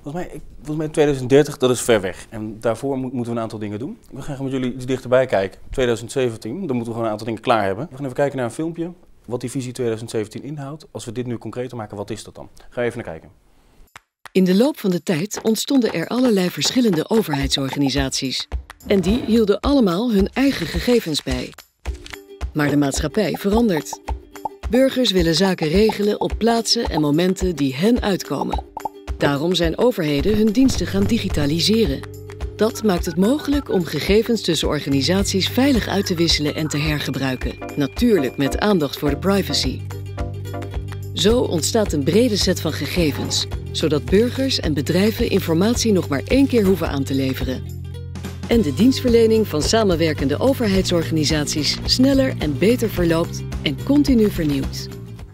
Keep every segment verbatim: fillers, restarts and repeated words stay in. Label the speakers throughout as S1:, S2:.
S1: Volgens mij, ik, volgens mij tweeduizend dertig, dat is ver weg. En daarvoor moet, moeten we een aantal dingen doen. We gaan met jullie iets dichterbij kijken. tweeduizend zeventien, dan moeten we gewoon een aantal dingen klaar hebben. We gaan even kijken naar een filmpje, wat die visie tweeduizend zeventien inhoudt. Als we dit nu concreter maken, wat is dat dan? Ga even naar kijken.
S2: In de loop van de tijd ontstonden er allerlei verschillende overheidsorganisaties. En die hielden allemaal hun eigen gegevens bij. Maar de maatschappij verandert. Burgers willen zaken regelen op plaatsen en momenten die hen uitkomen. Daarom zijn overheden hun diensten gaan digitaliseren. Dat maakt het mogelijk om gegevens tussen organisaties veilig uit te wisselen en te hergebruiken. Natuurlijk met aandacht voor de privacy. Zo ontstaat een brede set van gegevens, zodat burgers en bedrijven informatie nog maar één keer hoeven aan te leveren. En de dienstverlening van samenwerkende overheidsorganisaties sneller en beter verloopt en continu vernieuwt.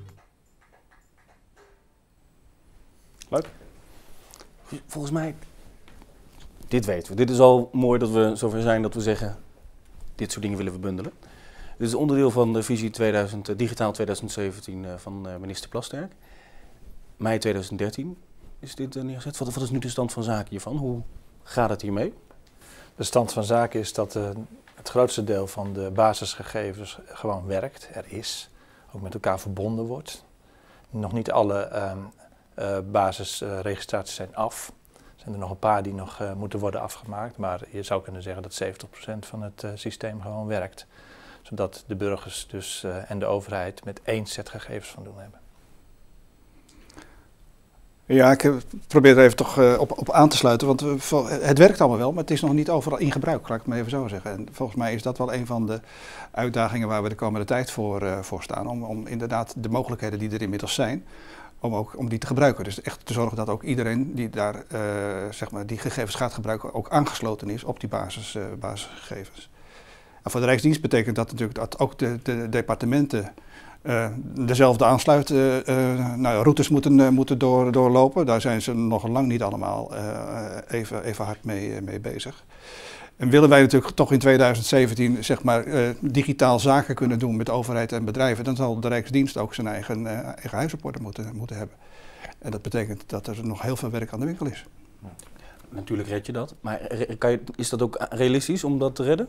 S1: Leuk. Volgens mij, dit weten we. Dit is al mooi dat we zover zijn dat we zeggen, dit soort dingen willen we bundelen. Dit is onderdeel van de visie tweeduizend, digitaal tweeduizend zeventien van minister Plasterk. Mei tweeduizend dertien is dit neergezet. Wat, wat is nu de stand van zaken hiervan? Hoe gaat het hiermee?
S3: De stand van zaken is dat uh, het grootste deel van de basisgegevens gewoon werkt, er is, ook met elkaar verbonden wordt. Nog niet alle uh, uh, basisregistraties zijn af. Er zijn er nog een paar die nog uh, moeten worden afgemaakt, maar je zou kunnen zeggen dat zeventig procent van het uh, systeem gewoon werkt. Zodat de burgers dus, uh, en de overheid met één set gegevens van doen hebben.
S4: Ja, ik probeer er even toch uh, op, op aan te sluiten, want uh, het werkt allemaal wel, maar het is nog niet overal in gebruik, laat ik het maar even zo zeggen. En volgens mij is dat wel een van de uitdagingen waar we de komende tijd voor, uh, voor staan, om, om inderdaad de mogelijkheden die er inmiddels zijn, om, ook, om die te gebruiken. Dus echt te zorgen dat ook iedereen die daar uh, zeg maar, die gegevens gaat gebruiken, ook aangesloten is op die basis, uh, basisgegevens. En voor de Rijksdienst betekent dat natuurlijk dat ook de, de departementen Uh, dezelfde aansluitroutes uh, uh, nou, moeten, uh, moeten door, doorlopen. Daar zijn ze nog lang niet allemaal uh, even, even hard mee, mee bezig. En willen wij natuurlijk toch in tweeduizend zeventien zeg maar, uh, digitaal zaken kunnen doen met overheid en bedrijven, dan zal de Rijksdienst ook zijn eigen, uh, eigen huisrapporten moeten, moeten hebben. En dat betekent dat er nog heel veel werk aan de winkel is.
S1: Natuurlijk red je dat, maar kan je, is dat ook realistisch om dat te redden?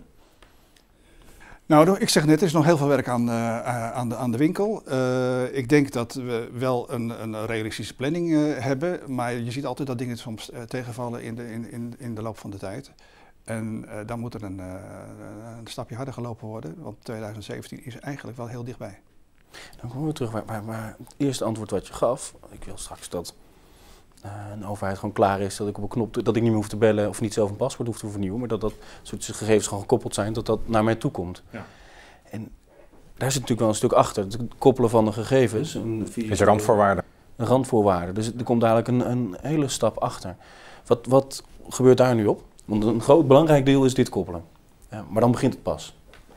S4: Nou, ik zeg net, er is nog heel veel werk aan, uh, aan, de, aan de winkel. Uh, ik denk dat we wel een, een realistische planning uh, hebben, maar je ziet altijd dat dingen soms uh, tegenvallen in de, in, in, in de loop van de tijd. En uh, dan moet er een, uh, een stapje harder gelopen worden, want tweeduizend zeventien is eigenlijk wel heel dichtbij.
S1: Dan komen we terug waar, waar, waar het eerste antwoord wat je gaf. Ik wil straks dat uh, een overheid gewoon klaar is, dat ik op een knop, dat ik niet meer hoef te bellen of niet zelf een paspoort hoef te vernieuwen, maar dat dat soort gegevens gewoon gekoppeld zijn, dat dat naar mij toe komt. Ja. En daar zit natuurlijk wel een stuk achter, het koppelen van de gegevens. Een
S5: is een randvoorwaarde.
S1: Een randvoorwaarde, dus er komt eigenlijk een, een hele stap achter. Wat, wat gebeurt daar nu op? Want een groot belangrijk deel is dit koppelen, ja, maar dan begint het pas.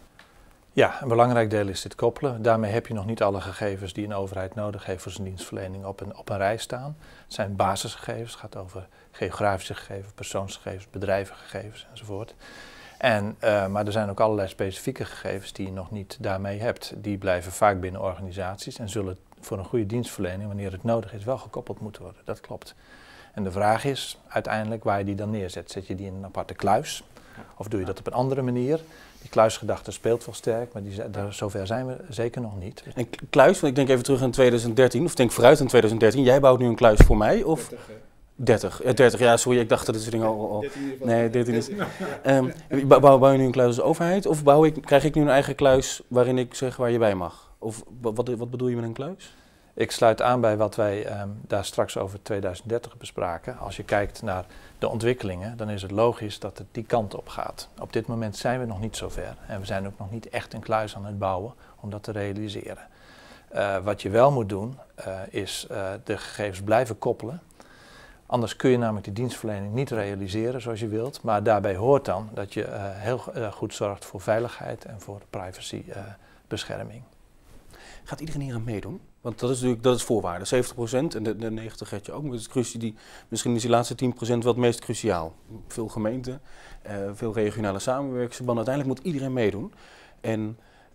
S3: Ja, een belangrijk deel is dit koppelen. Daarmee heb je nog niet alle gegevens die een overheid nodig heeft voor zijn dienstverlening op een, op een rij staan. Het zijn basisgegevens, het gaat over geografische gegevens, persoonsgegevens, bedrijvengegevens enzovoort. En, uh, maar er zijn ook allerlei specifieke gegevens die je nog niet daarmee hebt. Die blijven vaak binnen organisaties en zullen voor een goede dienstverlening, wanneer het nodig is, wel gekoppeld moeten worden. Dat klopt. En de vraag is uiteindelijk waar je die dan neerzet. Zet je die in een aparte kluis? Of doe je dat op een andere manier? Die kluisgedachte speelt wel sterk, maar die, daar, zover zijn we zeker nog niet.
S1: En kluis, want ik denk even terug aan tweeduizend dertien, of denk vooruit aan tweeduizend dertien. Jij bouwt nu een kluis voor mij, of? dertig, dertig, ja, sorry, ik dacht dat het dingen al... al dertien nee, dertien is... Um, bouw, bouw je nu een kluis als overheid, of bouw ik, krijg ik nu een eigen kluis waarin ik zeg waar je bij mag? Of wat, wat bedoel je met een kluis?
S3: Ik sluit aan bij wat wij um, daar straks over tweeduizend dertig bespraken. Als je kijkt naar de ontwikkelingen, dan is het logisch dat het die kant op gaat. Op dit moment zijn we nog niet zo ver en we zijn ook nog niet echt een kluis aan het bouwen om dat te realiseren. Uh, wat je wel moet doen, uh, is uh, de gegevens blijven koppelen. Anders kun je namelijk die dienstverlening niet realiseren zoals je wilt. Maar daarbij hoort dan dat je uh, heel uh, goed zorgt voor veiligheid en voor privacybescherming. Uh,
S1: Gaat iedereen hier aan meedoen? Want dat is natuurlijk dat is voorwaarde. zeventig procent en de, de negentig procent je ook. Maar het is cruci die, misschien is die laatste tien procent wel het meest cruciaal. Veel gemeenten, uh, veel regionale samenwerkingsverbanden. Uiteindelijk moet iedereen meedoen. En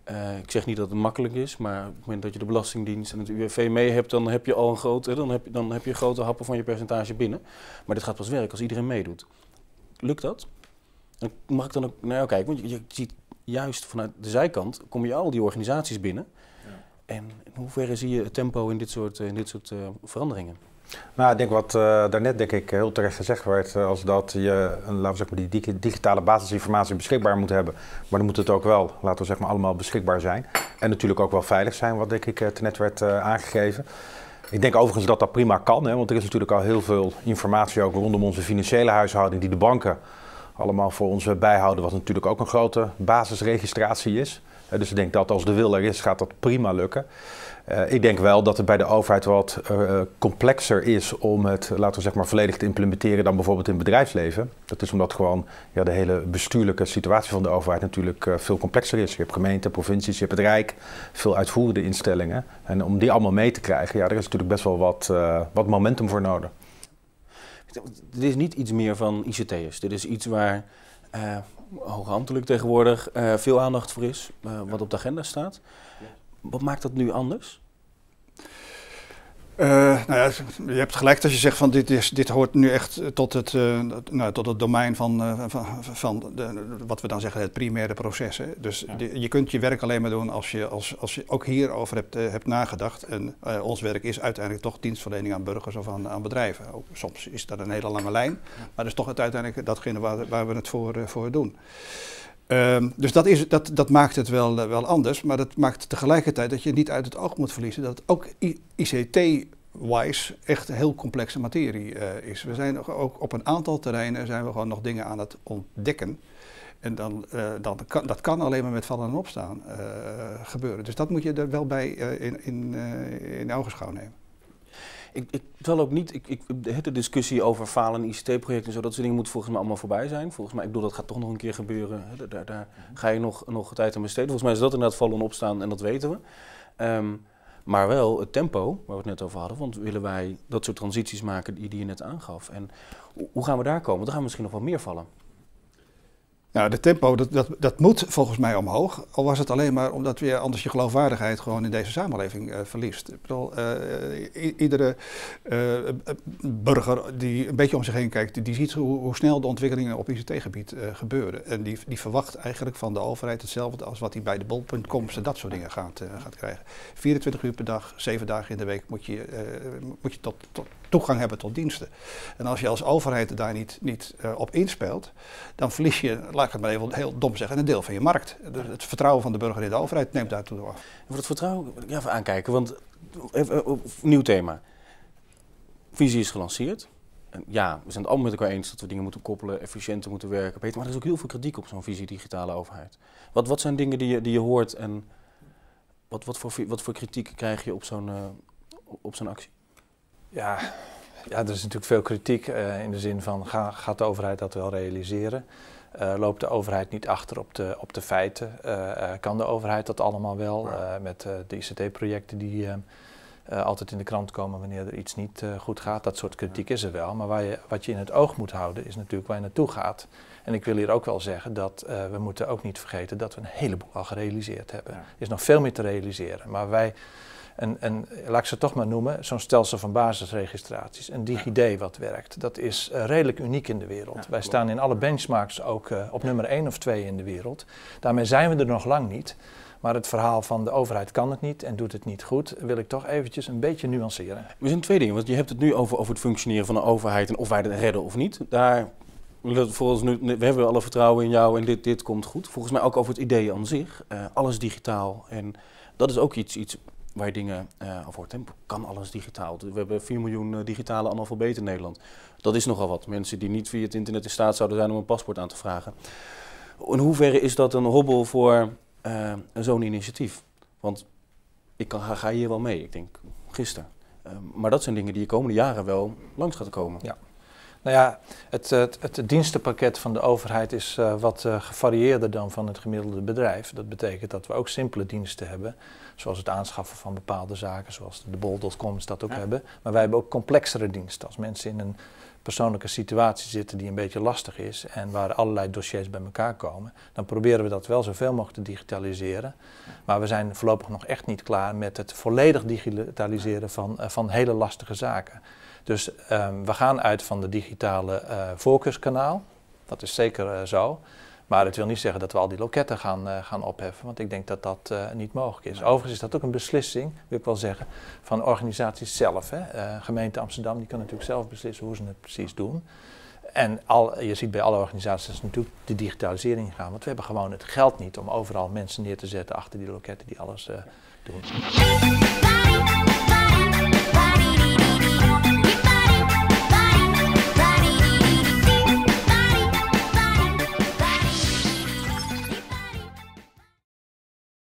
S1: Uh, ik zeg niet dat het makkelijk is, maar op het moment dat je de Belastingdienst en het U W V mee hebt, dan heb je al een grote, dan heb je, dan heb je grote happen van je percentage binnen. Maar dit gaat pas werken als iedereen meedoet. Lukt dat? Dan mag ik dan ook naar jou kijken, want je, je ziet juist vanuit de zijkant kom je al die organisaties binnen. Ja. En in hoeverre zie je het tempo in dit soort, in dit soort uh, veranderingen?
S5: Nou, ik denk wat uh, daarnet denk ik heel terecht gezegd werd, uh, als dat je een, laten we zeggen, die dig digitale basisinformatie beschikbaar moet hebben, maar dan moet het ook wel, laten we zeggen, allemaal beschikbaar zijn. En natuurlijk ook wel veilig zijn, wat denk ik uh, ten net werd uh, aangegeven. Ik denk overigens dat dat prima kan, hè, want er is natuurlijk al heel veel informatie ook rondom onze financiële huishouding die de banken allemaal voor ons bijhouden, wat natuurlijk ook een grote basisregistratie is. Uh, dus ik denk dat als de wil er is, gaat dat prima lukken. Uh, ik denk wel dat het bij de overheid wat uh, complexer is om het, laten we zeg maar, volledig te implementeren dan bijvoorbeeld in het bedrijfsleven. Dat is omdat gewoon ja, de hele bestuurlijke situatie van de overheid natuurlijk uh, veel complexer is. Je hebt gemeenten, provincies, je hebt het Rijk, veel uitvoerende instellingen. En om die allemaal mee te krijgen, ja, er is natuurlijk best wel wat, uh, wat momentum voor nodig.
S1: Dit is niet iets meer van I C T'ers. Dit is iets waar uh, hoge ambtelijk tegenwoordig uh, veel aandacht voor is, uh, wat op de agenda staat. Wat maakt dat nu anders?
S4: Uh, nou ja, je hebt gelijk als je zegt van dit, is, dit hoort nu echt tot het, uh, nou, tot het domein van, uh, van, van de, wat we dan zeggen het primaire proces. Hè. Dus ja. de, je kunt je werk alleen maar doen als je, als, als je ook hierover hebt, uh, hebt nagedacht. En uh, ons werk is uiteindelijk toch dienstverlening aan burgers of aan, aan bedrijven. Ook, soms is dat een hele lange lijn, maar dat is toch het uiteindelijk datgene waar, waar we het voor, uh, voor doen. Um, dus dat, is, dat, dat maakt het wel, uh, wel anders, maar dat maakt tegelijkertijd dat je niet uit het oog moet verliezen dat het ook I C T-wise echt heel complexe materie uh, is. We zijn ook op een aantal terreinen zijn we gewoon nog dingen aan het ontdekken. En dan, uh, dan kan, dat kan alleen maar met vallen en opstaan uh, gebeuren. Dus dat moet je er wel bij uh, in, in, uh, in ogenschouw nemen.
S1: Ik, ik zal ook niet, ik, ik, de discussie over falen I C T-projecten en zo, dat soort dingen moet volgens mij allemaal voorbij zijn. Volgens mij, ik bedoel, dat gaat toch nog een keer gebeuren. Hè? Daar, daar ga je nog, nog tijd aan besteden. Volgens mij is dat inderdaad vallen en opstaan en dat weten we. Um, maar wel het tempo, waar we het net over hadden, want willen wij dat soort transities maken die, die je net aangaf. En hoe gaan we daar komen? Dan gaan we misschien nog wel meer vallen.
S4: Nou, de tempo, dat, dat, dat moet volgens mij omhoog. Al was het alleen maar omdat je anders je geloofwaardigheid gewoon in deze samenleving uh, verliest. Ik bedoel, uh, iedere uh, burger die een beetje om zich heen kijkt, die, die ziet hoe, hoe snel de ontwikkelingen op I C T-gebied uh, gebeuren. En die, die verwacht eigenlijk van de overheid hetzelfde als wat hij bij de bol.coms en dat soort dingen gaat, uh, gaat krijgen. vierentwintig uur per dag, zeven dagen in de week moet je, uh, moet je tot, tot toegang hebben tot diensten. En als je als overheid daar niet, niet uh, op inspeelt, dan verlies je, laat ik het maar even heel dom zeggen, een deel van je markt. Dus het vertrouwen van de burger in de overheid neemt daartoe af.
S1: Voor het vertrouwen, ja, even aankijken, want even, uh, nieuw thema. Visie is gelanceerd. En ja, we zijn het allemaal met elkaar eens dat we dingen moeten koppelen, efficiënter moeten werken, beter. Maar er is ook heel veel kritiek op zo'n visie digitale overheid. Wat, wat zijn dingen die je, die je hoort en wat, wat, voor, wat voor kritiek krijg je op zo'n uh, op zo'n actie?
S3: Ja, ja, er is natuurlijk veel kritiek uh, in de zin van ga, gaat de overheid dat wel realiseren? Uh, loopt de overheid niet achter op de, op de feiten? Uh, uh, kan de overheid dat allemaal wel uh, met uh, de I C T-projecten die uh, uh, altijd in de krant komen wanneer er iets niet uh, goed gaat? Dat soort kritiek is er wel, maar waar je, wat je in het oog moet houden is natuurlijk waar je naartoe gaat. En ik wil hier ook wel zeggen dat uh, we moeten ook niet vergeten dat we een heleboel al gerealiseerd hebben. Ja. Er is nog veel meer te realiseren, maar wij... En, en laat ik ze toch maar noemen, zo'n stelsel van basisregistraties, een DigiD wat werkt, dat is uh, redelijk uniek in de wereld. Ja, Wij staan in alle benchmarks ook uh, op nummer één of twee in de wereld. Daarmee zijn we er nog lang niet. Maar het verhaal van de overheid kan het niet en doet het niet goed, wil ik toch eventjes een beetje nuanceren.
S1: Er zijn twee dingen, want je hebt het nu over, over het functioneren van de overheid en of wij het redden of niet. Daar, volgens nu, we hebben alle vertrouwen in jou en dit, dit komt goed. Volgens mij ook over het idee aan zich, uh, alles digitaal. En dat is ook iets... iets waar je dingen uh, over hoort. Kan alles digitaal? We hebben vier miljoen uh, digitale analfabeten in Nederland. Dat is nogal wat. Mensen die niet via het internet in staat zouden zijn om een paspoort aan te vragen. In hoeverre is dat een hobbel voor uh, zo'n initiatief? Want ik kan, ga, ga hier wel mee, ik denk gisteren. Uh, maar dat zijn dingen die de komende jaren wel langs gaat komen.
S3: Ja. Nou ja, het, het, het dienstenpakket van de overheid is uh, wat uh, gevarieerder dan van het gemiddelde bedrijf. Dat betekent dat we ook simpele diensten hebben, zoals het aanschaffen van bepaalde zaken, zoals de bol punt coms dat ook ja. hebben. Maar wij hebben ook complexere diensten. Als mensen in een persoonlijke situatie zitten die een beetje lastig is en waar allerlei dossiers bij elkaar komen, dan proberen we dat wel zoveel mogelijk te digitaliseren. Maar we zijn voorlopig nog echt niet klaar met het volledig digitaliseren van, uh, van hele lastige zaken. Dus um, we gaan uit van de digitale uh, voorkeurskanaal, dat is zeker uh, zo. Maar het wil niet zeggen dat we al die loketten gaan, uh, gaan opheffen, want ik denk dat dat uh, niet mogelijk is. Overigens is dat ook een beslissing, wil ik wel zeggen, van organisaties zelf. Hè. Uh, gemeente Amsterdam die kan natuurlijk zelf beslissen hoe ze het precies doen. En al, je ziet bij alle organisaties natuurlijk de digitalisering gaan, want we hebben gewoon het geld niet om overal mensen neer te zetten achter die loketten die alles uh, doen.